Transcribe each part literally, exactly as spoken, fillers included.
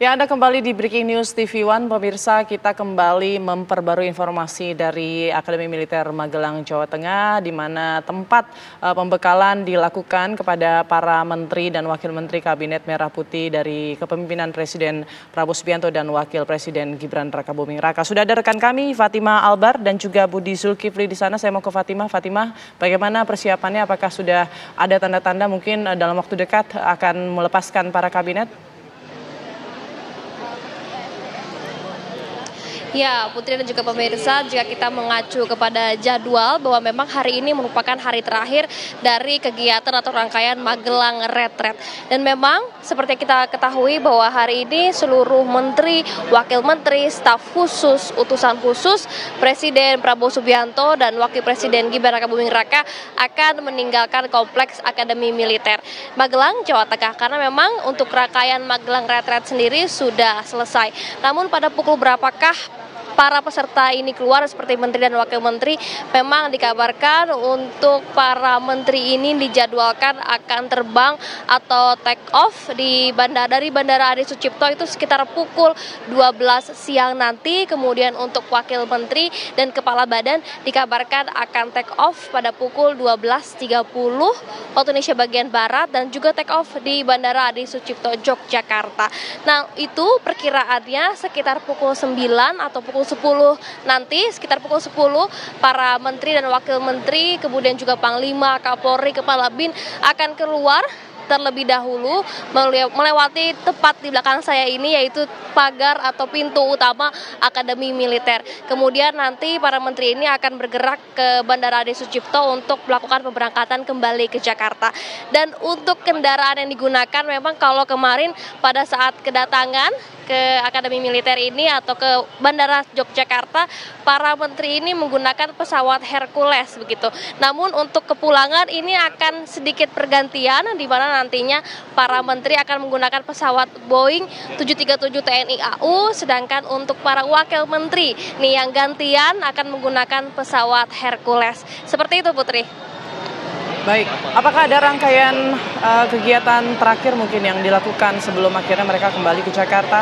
Ya, Anda kembali di Breaking News T V One, pemirsa. Kita kembali memperbarui informasi dari Akademi Militer Magelang, Jawa Tengah, di mana tempat uh, pembekalan dilakukan kepada para menteri dan wakil menteri Kabinet Merah Putih dari kepemimpinan Presiden Prabowo Subianto dan Wakil Presiden Gibran Rakabuming Raka. Sudah ada rekan kami, Fatimah Albar dan juga Budi Zulkifli di sana. Saya mau ke Fatimah. Fatimah, bagaimana persiapannya? Apakah sudah ada tanda-tanda mungkin uh, dalam waktu dekat akan melepaskan para kabinet? Ya, Putri dan juga pemirsa, jika kita mengacu kepada jadwal bahwa memang hari ini merupakan hari terakhir dari kegiatan atau rangkaian Magelang Retret. Dan memang seperti kita ketahui bahwa hari ini seluruh menteri, wakil menteri, staf khusus, utusan khusus, Presiden Prabowo Subianto dan Wakil Presiden Gibran Rakabuming Raka akan meninggalkan kompleks Akademi Militer Magelang, Jawa Tengah. Karena memang untuk rangkaian Magelang Retret sendiri sudah selesai. Namun pada pukul berapakah para peserta ini keluar seperti menteri dan wakil menteri? Memang dikabarkan untuk para menteri ini dijadwalkan akan terbang atau take off di bandara dari Bandara Adi Sucipto itu sekitar pukul dua belas siang nanti. Kemudian untuk wakil menteri dan kepala badan dikabarkan akan take off pada pukul dua belas tiga puluh waktu Indonesia bagian barat dan juga take off di Bandara Adi Sucipto, Yogyakarta. Nah, itu perkiraannya sekitar pukul sembilan atau pukul sepuluh nanti, sekitar pukul sepuluh para menteri dan wakil menteri, kemudian juga Panglima, Kapolri, Kepala B I N akan keluar terlebih dahulu melewati tepat di belakang saya ini, yaitu pagar atau pintu utama Akademi Militer. Kemudian nanti para menteri ini akan bergerak ke Bandara Adi Sucipto untuk melakukan pemberangkatan kembali ke Jakarta. Dan untuk kendaraan yang digunakan memang kalau kemarin pada saat kedatangan ke Akademi Militer ini atau ke Bandara Yogyakarta, para menteri ini menggunakan pesawat Hercules begitu. Namun untuk kepulangan ini akan sedikit pergantian, di mana nantinya para menteri akan menggunakan pesawat Boeing tujuh tiga tujuh T N I A U, sedangkan untuk para wakil menteri nih yang gantian akan menggunakan pesawat Hercules. Seperti itu, Putri. Baik, apakah ada rangkaian uh, kegiatan terakhir mungkin yang dilakukan sebelum akhirnya mereka kembali ke Jakarta?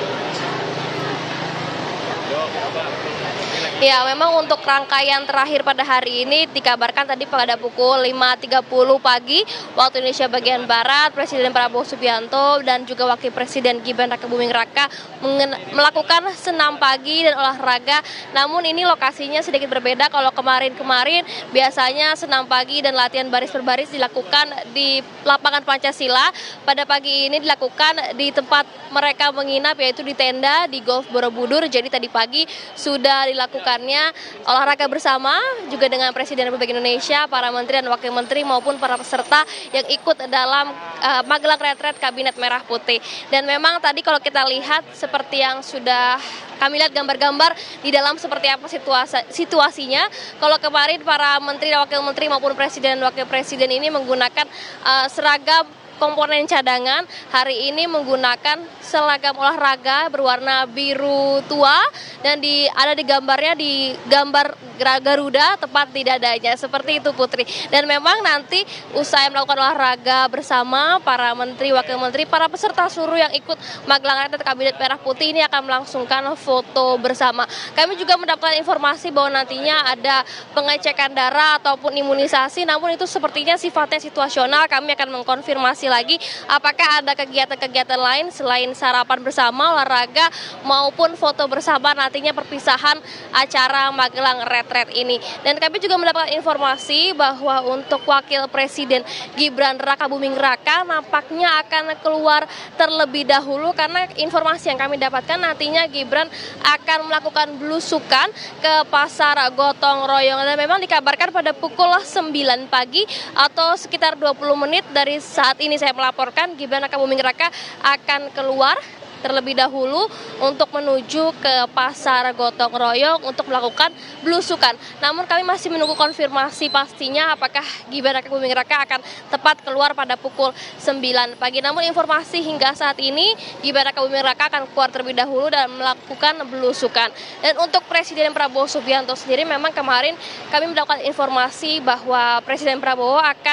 Ya, memang untuk rangkaian terakhir pada hari ini dikabarkan tadi pada pukul lima tiga puluh pagi waktu Indonesia bagian Barat, Presiden Prabowo Subianto dan juga Wakil Presiden Gibran Rakabuming Raka melakukan senam pagi dan olahraga. Namun ini lokasinya sedikit berbeda. Kalau kemarin-kemarin biasanya senam pagi dan latihan baris per baris dilakukan di lapangan Pancasila. Pada pagi ini dilakukan di tempat mereka menginap, yaitu di tenda di Golf Borobudur. Jadi tadi pagi sudah dilakukan olahraga bersama juga dengan Presiden Republik Indonesia, para menteri dan wakil menteri maupun para peserta yang ikut dalam uh, Magelang Retret Kabinet Merah Putih. Dan memang tadi kalau kita lihat seperti yang sudah kami lihat gambar-gambar di dalam seperti apa situasi, situasinya. Kalau kemarin para menteri dan wakil menteri maupun presiden dan wakil presiden ini menggunakan uh, seragam komponen cadangan, hari ini menggunakan seragam olahraga berwarna biru tua dan di ada di gambarnya di gambar Garuda tepat di dadanya, seperti itu, Putri. Dan memang nanti usai melakukan olahraga bersama para menteri, wakil menteri, para peserta seluruh yang ikut Magelang Retret Kabinet Merah Putih ini akan melangsungkan foto bersama. Kami juga mendapatkan informasi bahwa nantinya ada pengecekan darah ataupun imunisasi, namun itu sepertinya sifatnya situasional. Kami akan mengkonfirmasi lagi apakah ada kegiatan-kegiatan lain selain sarapan bersama, olahraga maupun foto bersama nantinya perpisahan acara Magelang Retret ini. Dan kami juga mendapatkan informasi bahwa untuk Wakil Presiden Gibran Rakabuming Raka nampaknya akan keluar terlebih dahulu, karena informasi yang kami dapatkan nantinya Gibran akan melakukan belusukan ke Pasar Gotong Royong. Dan memang dikabarkan pada pukul sembilan pagi atau sekitar dua puluh menit dari saat ini saya melaporkan, Gibran Rakabuming Raka akan keluar terlebih dahulu untuk menuju ke Pasar Gotong Royong untuk melakukan belusukan. Namun kami masih menunggu konfirmasi pastinya apakah Gibran Rakabuming Raka akan tepat keluar pada pukul sembilan pagi. Namun informasi hingga saat ini Gibran Rakabuming Raka akan keluar terlebih dahulu dan melakukan belusukan. Dan untuk Presiden Prabowo Subianto sendiri memang kemarin kami mendapatkan informasi bahwa Presiden Prabowo akan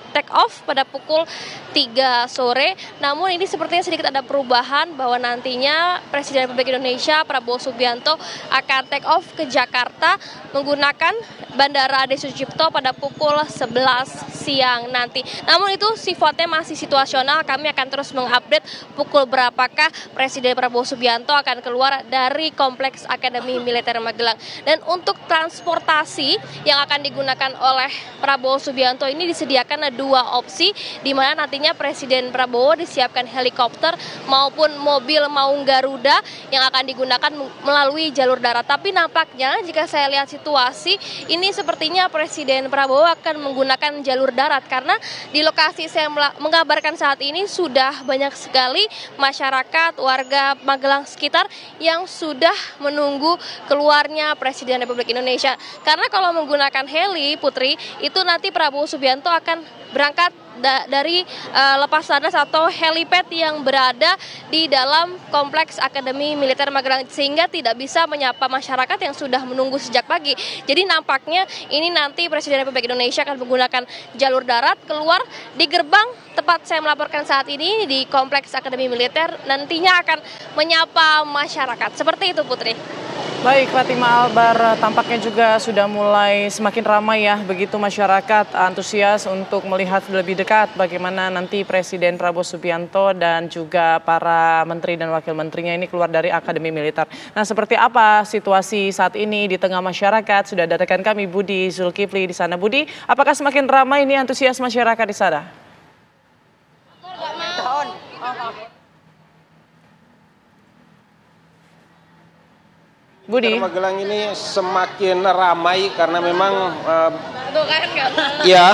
take off pada pukul tiga sore. Namun ini sepertinya sedikit ada perubahan bahwa nantinya Presiden Republik Indonesia Prabowo Subianto akan take off ke Jakarta menggunakan Bandara Adi Sucipto pada pukul sebelas siang nanti. Namun itu sifatnya masih situasional, kami akan terus mengupdate pukul berapakah Presiden Prabowo Subianto akan keluar dari Kompleks Akademi Militer Magelang. Dan untuk transportasi yang akan digunakan oleh Prabowo Subianto ini disediakan dua opsi, di mana nantinya Presiden Prabowo disiapkan helikopter maupun mobil Maung Garuda yang akan digunakan melalui jalur darat. Tapi nampaknya jika saya lihat situasi ini sepertinya Presiden Prabowo akan menggunakan jalur darat, karena di lokasi saya mengabarkan saat ini sudah banyak sekali masyarakat warga Magelang sekitar yang sudah menunggu keluarnya Presiden Republik Indonesia. Karena kalau menggunakan heli, Putri, itu nanti Prabowo Subianto akan berangkat da dari uh, lepas landas atau helipad yang berada di dalam Kompleks Akademi Militer Magelang, sehingga tidak bisa menyapa masyarakat yang sudah menunggu sejak pagi. Jadi nampaknya ini nanti Presiden Republik Indonesia akan menggunakan jalur darat keluar di gerbang tepat saya melaporkan saat ini di Kompleks Akademi Militer, nantinya akan menyapa masyarakat. Seperti itu, Putri. Baik, Fatima Albar, tampaknya juga sudah mulai semakin ramai ya, begitu masyarakat antusias untuk melihat lebih dekat bagaimana nanti Presiden Prabowo Subianto dan juga para menteri dan wakil menterinya ini keluar dari Akademi Militer. Nah, seperti apa situasi saat ini di tengah masyarakat? Sudah ada rekan kami Budi Zulkifli di sana. Budi, apakah semakin ramai ini antusias masyarakat di sana? Budi. Magelang ini semakin ramai karena memang uh, ya,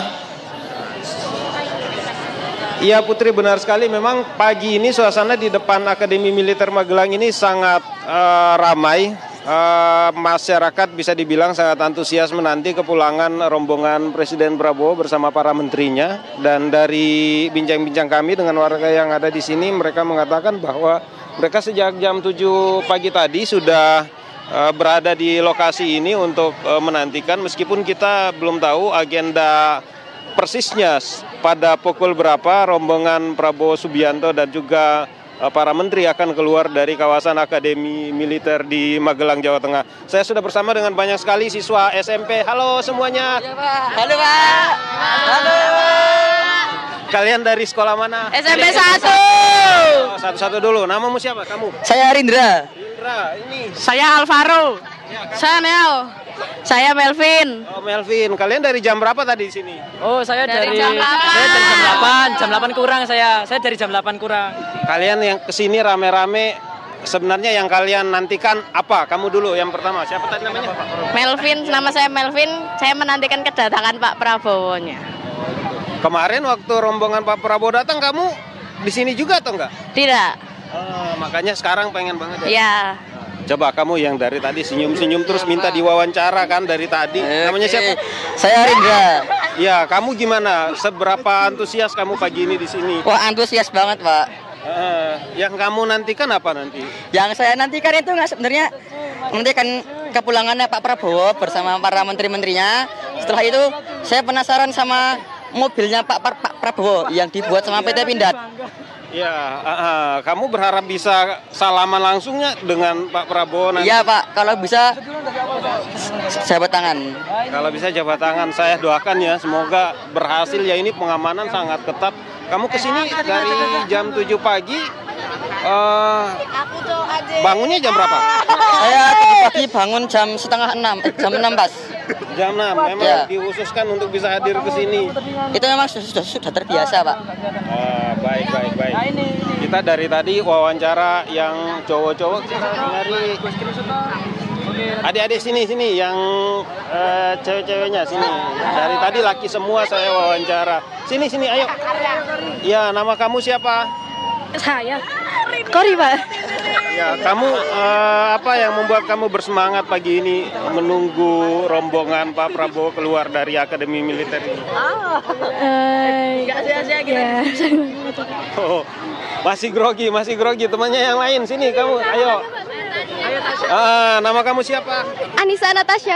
iya Putri, benar sekali. Memang pagi ini suasana di depan Akademi Militer Magelang ini sangat uh, ramai. Uh, masyarakat bisa dibilang sangat antusias menanti kepulangan rombongan Presiden Prabowo bersama para menterinya. Dan dari bincang-bincang kami dengan warga yang ada di sini, mereka mengatakan bahwa mereka sejak jam tujuh pagi tadi sudah berada di lokasi ini untuk menantikan, meskipun kita belum tahu agenda persisnya pada pukul berapa rombongan Prabowo Subianto dan juga para menteri akan keluar dari kawasan Akademi Militer di Magelang, Jawa Tengah. Saya sudah bersama dengan banyak sekali siswa S M P. Halo semuanya. Halo Pak. Halo. Kalian dari sekolah mana? S M P satu. Satu-satu dulu. Namamu siapa? Kamu? Saya Rindra. Rindra, ini. Saya Alvaro. Ya, saya Neo. Saya Melvin. Oh, Melvin. Kalian dari jam berapa tadi di sini? Oh, saya dari, dari jam delapan. Saya dari jam delapan, jam delapan kurang saya. Saya dari jam delapan kurang. Kalian yang kesini rame-rame, sebenarnya yang kalian nantikan apa? Kamu dulu yang pertama. Siapa tadi namanya? Melvin, nama saya Melvin. Saya menantikan kedatangan Pak Prabowo-nya. Kemarin waktu rombongan Pak Prabowo datang, kamu di sini juga atau enggak? Tidak. Oh, makanya sekarang pengen banget ya? Iya. Coba kamu yang dari tadi senyum-senyum terus minta diwawancara kan dari tadi. Namanya siapa? Saya Rindra. Ya, kamu gimana? Seberapa antusias kamu pagi ini di sini? Wah, antusias banget, Pak. Uh, yang kamu nantikan apa nanti? Yang saya nantikan itu nggak sebenarnya menantikan kepulangannya Pak Prabowo bersama para menteri-menterinya. Setelah itu saya penasaran sama mobilnya Pak, Pak Prabowo yang dibuat sama P T Pindad. Ya, uh, uh, kamu berharap bisa salaman langsungnya dengan Pak Prabowo nanti? Iya Pak, kalau bisa jabat tangan. Kalau bisa jabat tangan, saya doakan ya, semoga berhasil ya. Ini pengamanan sangat ketat. Kamu kesini dari jam tujuh pagi, uh, bangunnya jam berapa? Saya tadi pagi bangun jam setengah enam, eh, jam enam pas. Jam enam, memang ya. Diususkan untuk bisa hadir ke sini. Itu memang sudah, sudah, sudah terbiasa Pak. Ah, baik, baik, baik. Kita dari tadi wawancara yang cowok-cowok, dari adik-adik sini, sini, yang uh, cewek-ceweknya sini. Dari tadi laki semua saya wawancara. Sini, sini, ayo. Ya, nama kamu siapa? Saya Kori, Pak. Ya, kamu uh, apa yang membuat kamu bersemangat pagi ini menunggu rombongan Pak Prabowo keluar dari Akademi Militer ini? Oh, uh, ya. Oh, masih grogi, masih grogi. Temannya yang lain, sini kamu, ayo. Ah, nama kamu siapa? Anissa Natasha, Pak.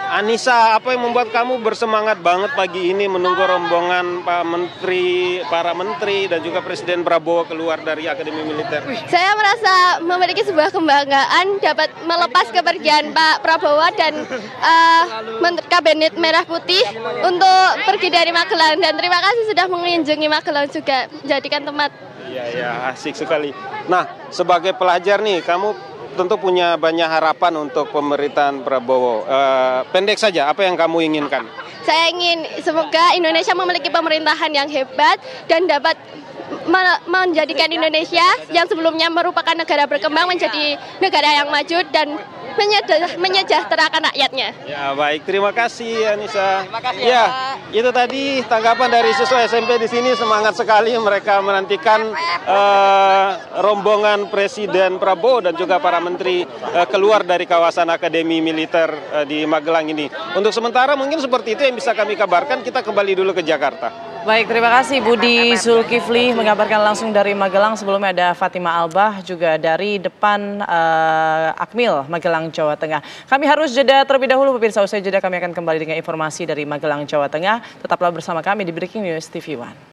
Anissa, apa yang membuat kamu bersemangat banget pagi ini menunggu rombongan Pak Menteri, para Menteri dan juga Presiden Prabowo keluar dari Akademi Militer? Saya merasa memiliki sebuah kebanggaan dapat melepas kepergian Pak Prabowo dan uh, Menteri Kabinet Merah Putih untuk pergi dari Magelang, dan terima kasih sudah mengunjungi Magelang juga, menjadikan tempat. Iya, ya, asik sekali. Nah, sebagai pelajar nih, kamu tentu punya banyak harapan untuk pemerintahan Prabowo. Uh, pendek saja, apa yang kamu inginkan? Saya ingin semoga Indonesia memiliki pemerintahan yang hebat dan dapat menjadikan Indonesia yang sebelumnya merupakan negara berkembang menjadi negara yang maju dan menyejahterakan rakyatnya. Ya, baik, terima kasih Anissa. Terima kasih, ya, ya, itu tadi tanggapan dari siswa S M P di sini, semangat sekali mereka menantikan uh, rombongan Presiden Prabowo dan juga para menteri uh, keluar dari kawasan Akademi Militer uh, di Magelang ini. Untuk sementara mungkin seperti itu yang bisa kami kabarkan. Kita kembali dulu ke Jakarta. Baik, terima kasih Budi Zulkifli mengabarkan langsung dari Magelang. Sebelumnya ada Fatima Albah juga dari depan uh, Akmil, Magelang, Jawa Tengah. Kami harus jeda terlebih dahulu, pemirsa. Usai jeda kami akan kembali dengan informasi dari Magelang, Jawa Tengah. Tetaplah bersama kami di Breaking News T V One.